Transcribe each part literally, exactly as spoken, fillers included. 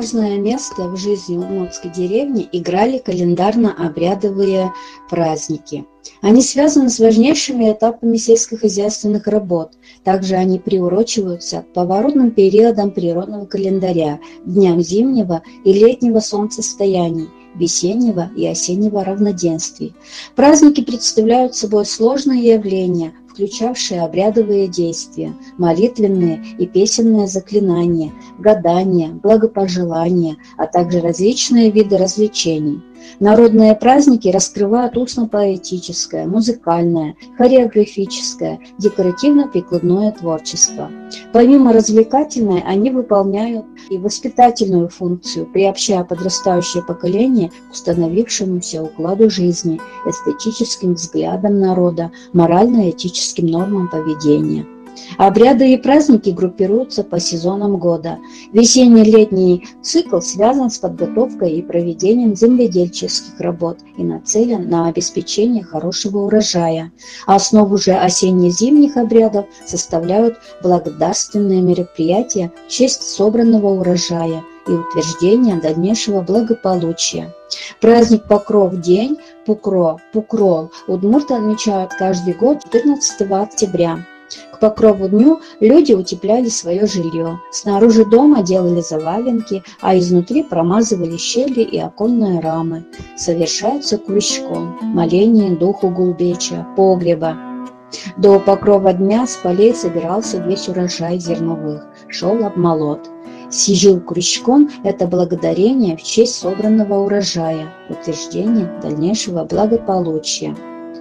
важное место в жизни удмуртской деревни играли календарно-обрядовые праздники. Они связаны с важнейшими этапами сельскохозяйственных работ. Также они приурочиваются к поворотным периодам природного календаря, дням зимнего и летнего солнцестояний, весеннего и осеннего равноденствий. Праздники представляют собой сложные явления, включавшие обрядовые действия, молитвенные и песенные заклинания, гадания, благопожелания, а также различные виды развлечений. Народные праздники раскрывают устно-поэтическое, музыкальное, хореографическое, декоративно-прикладное творчество. Помимо развлекательной, они выполняют и воспитательную функцию, приобщая подрастающее поколение к установившемуся укладу жизни, эстетическим взглядам народа, морально-этическим нормам поведения. Обряды и праздники группируются по сезонам года. Весенне-летний цикл связан с подготовкой и проведением земледельческих работ и нацелен на обеспечение хорошего урожая. Основу же осенне-зимних обрядов составляют благодарственные мероприятия в честь собранного урожая и утверждения дальнейшего благополучия. Праздник Покров день, Пукро, Пукрол, удмурты отмечают каждый год четырнадцатого октября. К Покрову дню люди утепляли свое жилье. Снаружи дома делали заваленки, а изнутри промазывали щели и оконные рамы. Совершается крючком, моление духу Гулбеча, погреба. До Покрова дня с полей собирался весь урожай зерновых, шел обмолот. Сижил крючком – это благодарение в честь собранного урожая, утверждение дальнейшего благополучия.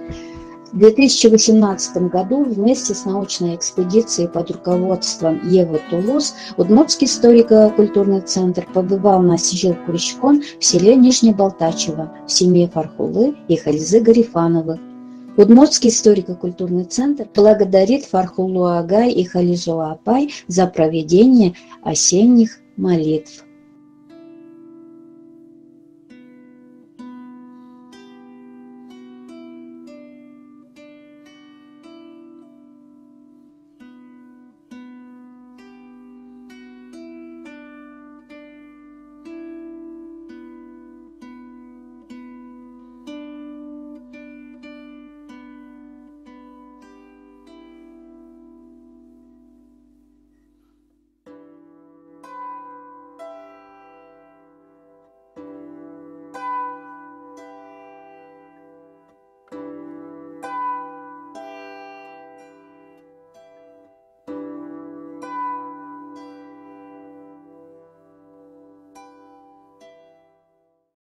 В две тысячи восемнадцатом году вместе с научной экспедицией под руководством Евы Тулус Удмуртский историко-культурный центр побывал на Сижил-Крючкон в селе Нижнебалтачево в семье Фархулы и Хальзы Гарифановых. Удмуртский историко-культурный центр благодарит Фархулу Агай и Хализу Апай за проведение осенних молитв.